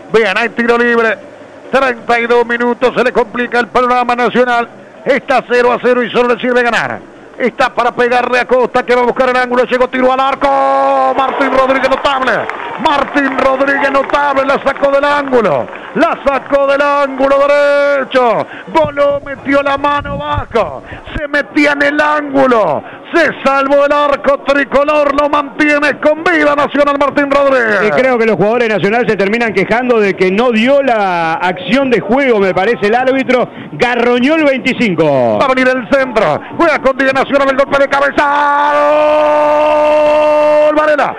Bien, hay tiro libre. 32 minutos, se le complica el panorama nacional. Está 0-0 y solo le sirve ganar. Está para pegarle a Costa, que va a buscar el ángulo. Llegó tiro al arco. Martín Rodríguez notable. Martín Rodríguez notable. La sacó del ángulo. La sacó del ángulo derecho. Voló, metió la mano bajo. Se metía en el ángulo. Se salvó el arco tricolor. Lo mantiene con vida Nacional Martín Rodríguez. Y creo que los jugadores de Nacional se terminan quejando de que no dio la acción de juego, me parece, el árbitro. Garroñó el 25. Va a venir el centro. Juega con Diego Nacional el golpe de cabeza. ¡Gol! Varela.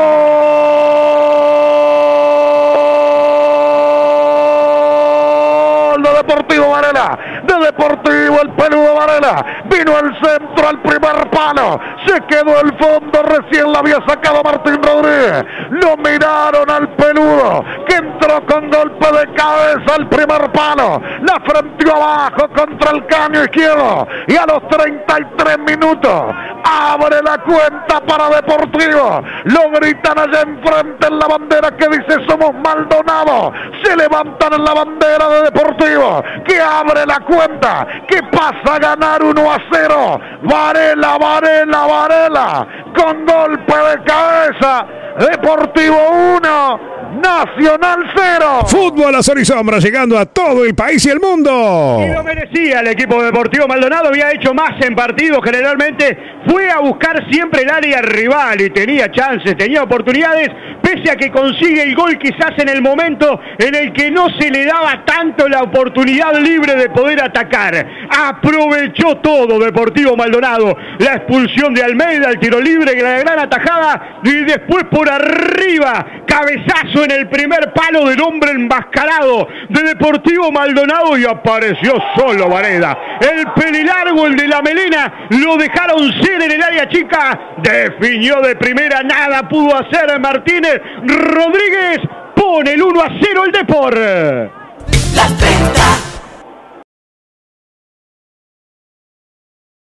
¡Gol! De Deportivo Varela. De Deportivo el peludo Varela. Vino el centro al primer palo. Se quedó el fondo. Recién la había sacado Martín Rodríguez. Lo miraron al peludo, que entró con golpe de cabeza al primer palo. La frenteó abajo contra el caño izquierdo. Y a los 33 minutos abre la cuenta para Deportivo. Lo gritan allá enfrente en la bandera que dice somos Maldonado. Se levantan en la bandera de Deportivo, que abre la cuenta, que pasa a ganar 1-0. Varela, Varela, Varela, con golpe de cabeza. Deportivo 1, Nacional 0. Fútbol a sol y sombra, llegando a todo el país y el mundo. Y lo merecía el equipo Deportivo Maldonado. Había hecho más en partido, generalmente fue a buscar siempre el área rival y tenía chances, tenía oportunidades, pese a que consigue el gol quizás en el momento en el que no se le daba tanto la oportunidad libre de poder atacar. Aprovechó todo Deportivo Maldonado, la expulsión de Almeida, el tiro libre, la gran atajada, y después por arriba, cabezazo en el primer palo del hombre enmascarado de Deportivo Maldonado, y apareció solo Varela. El pelilargo, el de la melena, lo dejaron ser en el área chica, definió de primera, nada pudo hacer Martínez Rodríguez, pone el 1-0 el Depor. Las 30